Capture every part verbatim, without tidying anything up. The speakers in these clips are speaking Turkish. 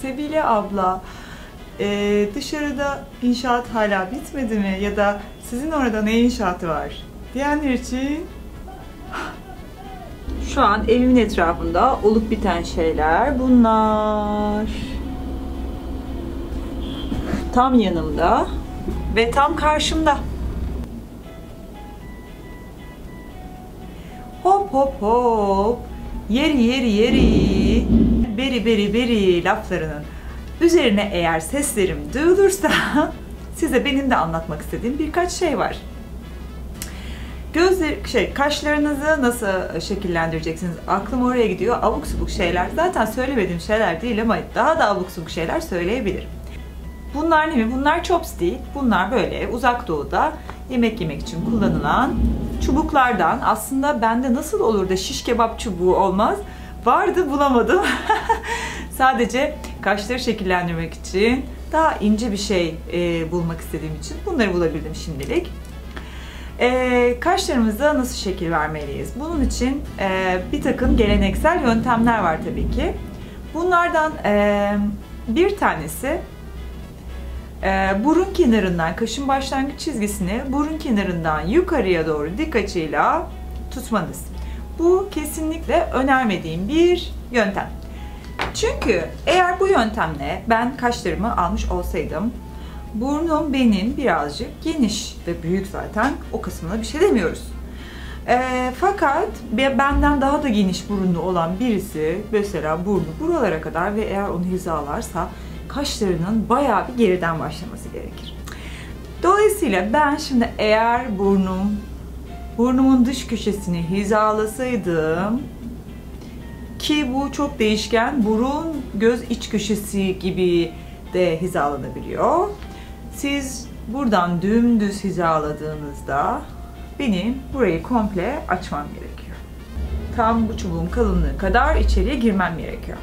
Sebile abla, ee, dışarıda inşaat hala bitmedi mi? Ya da sizin orada ne inşaatı var diyenler için şu an evimin etrafında olup biten şeyler bunlar. Tam yanımda ve tam karşımda. Hop hop hop, yeri yeri yeri, beri beri beri laflarının üzerine eğer seslerim duyulursa size benim de anlatmak istediğim birkaç şey var. Gözler, şey, kaşlarınızı nasıl şekillendireceksiniz? Aklım oraya gidiyor. Abuk subuk şeyler. Zaten söylemediğim şeyler değil ama daha da abuk subuk şeyler söyleyebilirim. Bunlar ne mi? Bunlar chopstick. Bunlar böyle uzak doğuda yemek yemek için kullanılan çubuklardan. Aslında bende nasıl olur da şiş kebap çubuğu olmaz? Vardı, bulamadım. Sadece kaşları şekillendirmek için daha ince bir şey e, bulmak istediğim için bunları bulabildim şimdilik. E, kaşlarımıza nasıl şekil vermeliyiz? Bunun için e, bir takım geleneksel yöntemler var tabii ki. Bunlardan e, bir tanesi e, burun kenarından, kaşın başlangıç çizgisini burun kenarından yukarıya doğru dik açıyla tutmanız. Bu kesinlikle önermediğim bir yöntem. Çünkü eğer bu yöntemle ben kaşlarımı almış olsaydım, burnum benim birazcık geniş ve büyük zaten, o kısmına bir şey demiyoruz. E, fakat benden daha da geniş burunlu olan birisi mesela burnu buralara kadar ve eğer onu hizalarsa kaşlarının bayağı bir geriden başlaması gerekir. Dolayısıyla ben şimdi eğer burnum burnumun dış köşesini hizalasaydım, ki bu çok değişken, burun göz iç köşesi gibi de hizalanabiliyor. Siz buradan dümdüz hizaladığınızda benim burayı komple açmam gerekiyor. Tam bu çubuğun kalınlığı kadar içeriye girmem gerekiyor.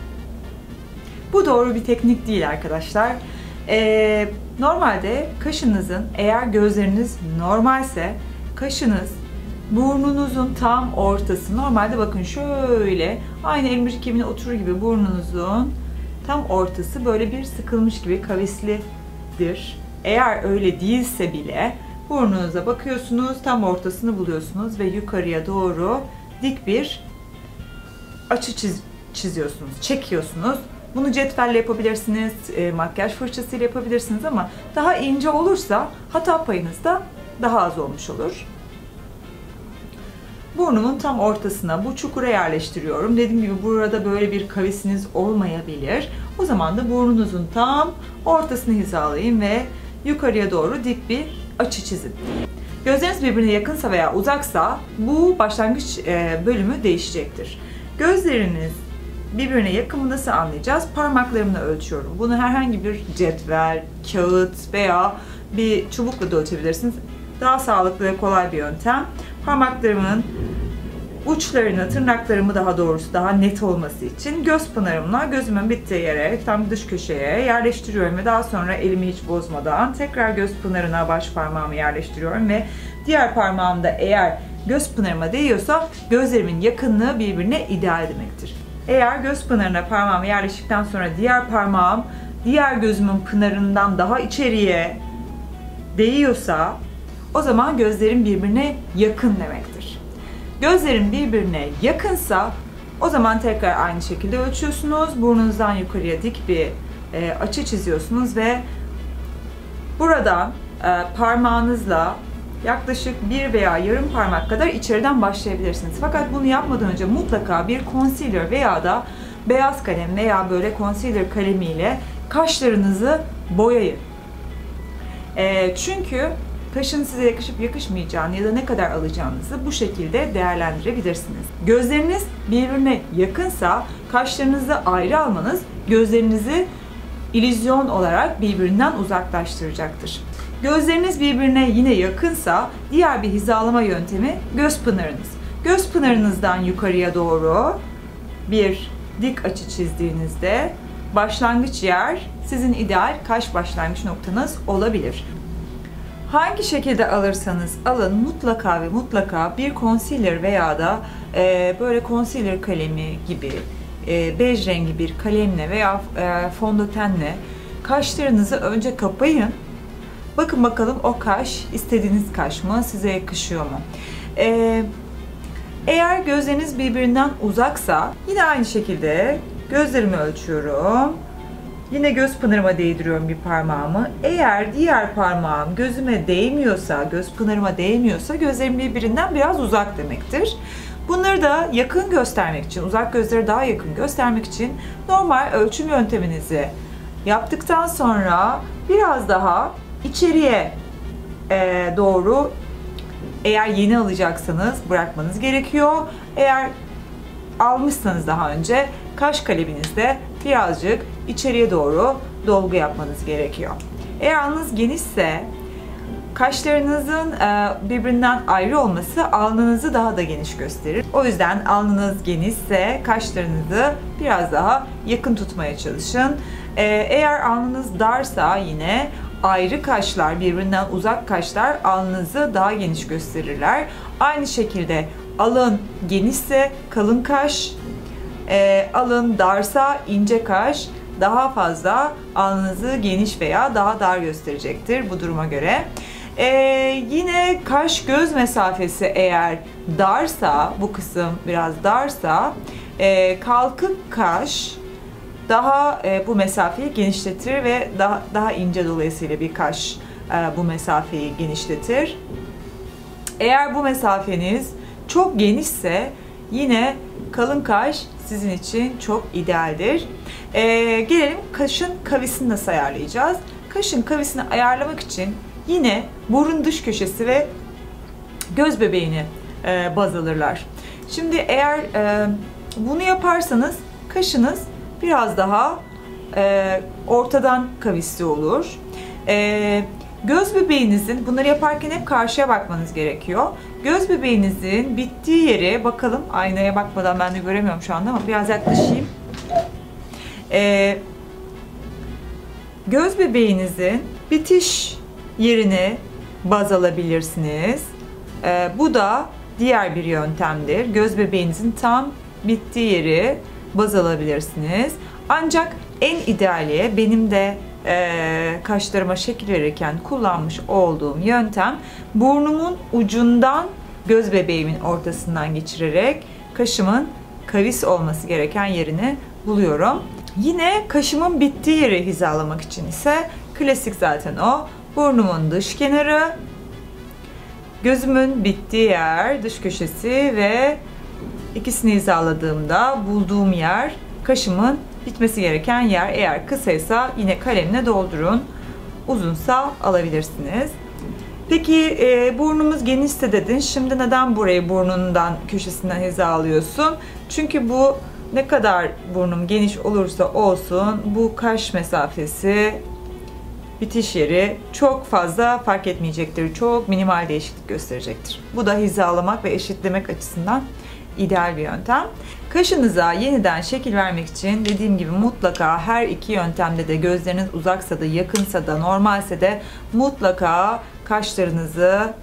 Bu doğru bir teknik değil arkadaşlar. Ee, normalde kaşınızın, eğer gözleriniz normalse, kaşınız burnunuzun tam ortası. Normalde bakın şöyle aynı elmacık kemiğine oturur gibi burnunuzun tam ortası böyle bir sıkılmış gibi kavislidir. Eğer öyle değilse bile burnunuza bakıyorsunuz, tam ortasını buluyorsunuz ve yukarıya doğru dik bir açı çiz çiziyorsunuz, çekiyorsunuz. Bunu cetvelle yapabilirsiniz, e, makyaj fırçasıyla yapabilirsiniz ama daha ince olursa hata payınız da daha az olmuş olur. Burnumun tam ortasına bu çukura yerleştiriyorum. Dediğim gibi burada böyle bir kavisiniz olmayabilir. O zaman da burnunuzun tam ortasını hizalayın ve yukarıya doğru dik bir açı çizin. Gözleriniz birbirine yakınsa veya uzaksa bu başlangıç bölümü değişecektir. Gözleriniz birbirine yakın mı nasıl anlayacağız? Parmaklarımla ölçüyorum. Bunu herhangi bir cetvel, kağıt veya bir çubukla da ölçebilirsiniz. Daha sağlıklı ve kolay bir yöntem. Parmaklarımın uçlarını, tırnaklarımı daha doğrusu daha net olması için göz pınarımla gözümün bittiği yere, tam dış köşeye yerleştiriyorum ve daha sonra elimi hiç bozmadan tekrar göz pınarına baş parmağımı yerleştiriyorum ve diğer parmağımda eğer göz pınarıma değiyorsa gözlerimin yakınlığı birbirine ideal demektir. Eğer göz pınarına parmağımı yerleştikten sonra diğer parmağım diğer gözümün pınarından daha içeriye değiyorsa o zaman gözlerim birbirine yakın demektir. Gözlerim birbirine yakınsa o zaman tekrar aynı şekilde ölçüyorsunuz. Burnunuzdan yukarıya dik bir e, açı çiziyorsunuz ve buradan e, parmağınızla yaklaşık bir veya yarım parmak kadar içeriden başlayabilirsiniz. Fakat bunu yapmadan önce mutlaka bir concealer veya da beyaz kalem veya böyle concealer kalemiyle kaşlarınızı boyayın. E, çünkü kaşın size yakışıp yakışmayacağını ya da ne kadar alacağınızı bu şekilde değerlendirebilirsiniz. Gözleriniz birbirine yakınsa kaşlarınızı ayrı almanız gözlerinizi illüzyon olarak birbirinden uzaklaştıracaktır. Gözleriniz birbirine yine yakınsa diğer bir hizalama yöntemi göz pınarınız. Göz pınarınızdan yukarıya doğru bir dik açı çizdiğinizde başlangıç yer sizin ideal kaş başlangıç noktanız olabilir. Hangi şekilde alırsanız alın mutlaka ve mutlaka bir concealer veya da e, böyle concealer kalemi gibi e, bej rengi bir kalemle veya e, fondötenle kaşlarınızı önce kapayın. Bakın bakalım o kaş istediğiniz kaş mı? Size yakışıyor mu? E, eğer gözleriniz birbirinden uzaksa yine aynı şekilde gözlerimi ölçüyorum. Yine göz pınarıma değdiriyorum bir parmağımı. Eğer diğer parmağım gözüme değmiyorsa, göz pınarıma değmiyorsa gözlerim birbirinden biraz uzak demektir. Bunları da yakın göstermek için, uzak gözleri daha yakın göstermek için normal ölçüm yönteminizi yaptıktan sonra biraz daha içeriye e, doğru, eğer yeni alacaksanız bırakmanız gerekiyor. Eğer almışsanız daha önce kaş kaleminizde birazcık içeriye doğru dolgu yapmanız gerekiyor. Eğer alnınız genişse kaşlarınızın birbirinden ayrı olması alnınızı daha da geniş gösterir. O yüzden alnınız genişse kaşlarınızı biraz daha yakın tutmaya çalışın. Eğer alnınız darsa yine ayrı kaşlar, birbirinden uzak kaşlar alnınızı daha geniş gösterirler. Aynı şekilde alın genişse kalın kaş, e, alın darsa ince kaş daha fazla alnınızı geniş veya daha dar gösterecektir bu duruma göre. E, yine kaş göz mesafesi eğer darsa, bu kısım biraz darsa, e, kalkık kaş daha e, bu mesafeyi genişletir ve daha daha ince, dolayısıyla bir kaş e, bu mesafeyi genişletir. Eğer bu mesafeniz çok genişse yine kalın kaş sizin için çok idealdir. E, gelelim kaşın kavisini nasıl ayarlayacağız? Kaşın kavisini ayarlamak için yine burun dış köşesi ve göz bebeğini e, baz alırlar. Şimdi eğer e, bunu yaparsanız kaşınız biraz daha e, ortadan kavisli olur. E, göz bebeğinizin, bunları yaparken hep karşıya bakmanız gerekiyor. Göz bebeğinizin bittiği yere bakalım. Aynaya bakmadan ben de göremiyorum şu anda ama biraz yaklaşayım. E, göz bebeğinizin bitiş yerini baz alabilirsiniz. E, bu da diğer bir yöntemdir. Göz bebeğinizin tam bittiği yeri baz alabilirsiniz. Ancak en ideali, benim de e, kaşlarıma şekil verirken kullanmış olduğum yöntem, burnumun ucundan göz bebeğimin ortasından geçirerek kaşımın kavis olması gereken yerini buluyorum. Yine kaşımın bittiği yeri hizalamak için ise klasik zaten o. Burnumun dış kenarı, gözümün bittiği yer, dış köşesi ve İkisini hizaladığımda bulduğum yer kaşımın bitmesi gereken yer. Eğer kısaysa yine kalemle doldurun. Uzunsa alabilirsiniz. Peki e, burnumuz genişse dedin. Şimdi neden burayı burnundan, köşesinden hizalıyorsun? Çünkü bu ne kadar burnum geniş olursa olsun bu kaş mesafesi, bitiş yeri çok fazla fark etmeyecektir. Çok minimal değişiklik gösterecektir. Bu da hizalamak ve eşitlemek açısından ideal bir yöntem. Kaşınıza yeniden şekil vermek için dediğim gibi mutlaka her iki yöntemde de, gözleriniz uzaksa da yakınsa da normalse de, mutlaka kaşlarınızı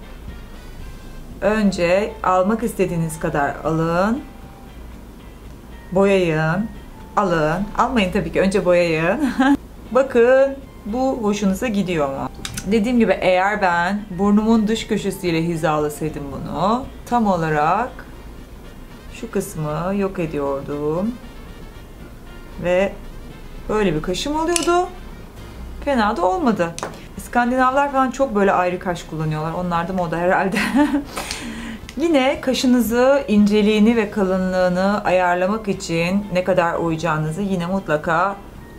önce almak istediğiniz kadar alın, boyayın, alın, almayın tabii ki, önce boyayın. Bakın bu hoşunuza gidiyor mu? Dediğim gibi eğer ben burnumun dış köşesiyle hizalasaydım bunu, tam olarak şu kısmı yok ediyordum ve böyle bir kaşım oluyordu. Fena da olmadı. İskandinavlar falan çok böyle ayrı kaş kullanıyorlar. Onlar da moda herhalde. Yine kaşınızı, inceliğini ve kalınlığını ayarlamak için ne kadar uyacağınızı yine mutlaka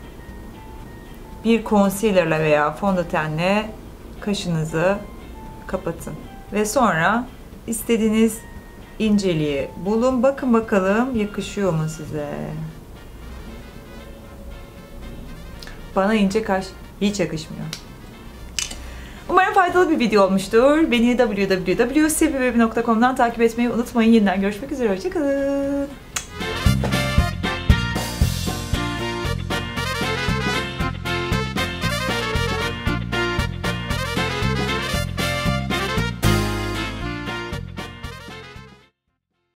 bir concealer'la veya fondötenle kaşınızı kapatın. Ve sonra istediğiniz inceliği bulun. Bakın bakalım yakışıyor mu size? Bana ince kaş hiç yakışmıyor. Umarım faydalı bir video olmuştur. Beni w w w nokta sebibebi nokta com'dan takip etmeyi unutmayın. Yeniden görüşmek üzere. Hoşçakalın.